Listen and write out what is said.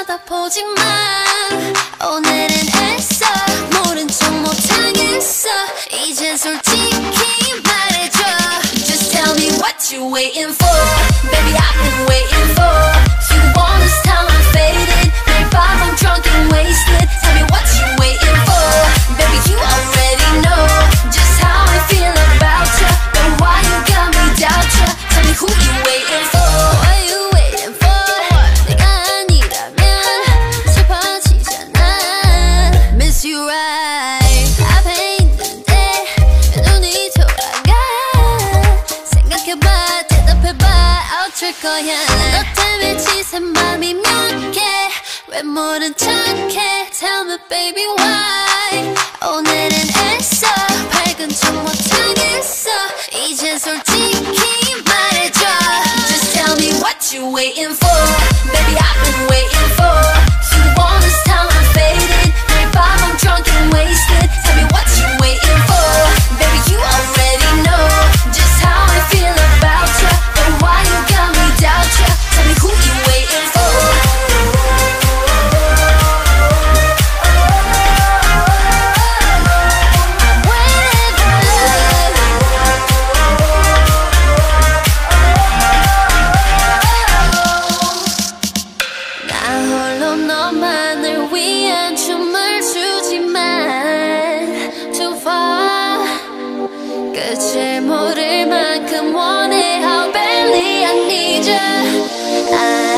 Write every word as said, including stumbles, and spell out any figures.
쳐다보지만 오늘은 애써 모른 척 못하겠어. 이젠 솔직히 말해줘. Just tell me what you waiting for. Baby I've been waiting for you all this time. I'm faded. 매일 밤 I'm drunk and wasted. Tell me what you waiting for. Baby you already know just how I feel about you. But why you got me doubt you. Tell me who you waiting for. What you waiting for. 내가 아니라면 슬퍼지잖아. Miss you right. 앞에 있는데 왜 눈이 돌아가. 생각해봐 대답해봐 어쩔 거야. 너 때문에 지새 맘이 몇 개. 왜 모른 척해. Tell me baby why. 오늘은 애써 밝은 척 못하겠어. 이젠 솔직히 말해줘. Just tell me what you waiting for. Baby I've been waiting for you all this time. I'm faded. 매일 밤 I'm drunk and wasted. Tell me what you waiting for. Baby you already know just how I feel about you. But why you got me doubt you. Tell me who you waiting for. 너만을 위한 춤을 추지만 too far. 끝을 모를 만큼 원해. How badly I need you. I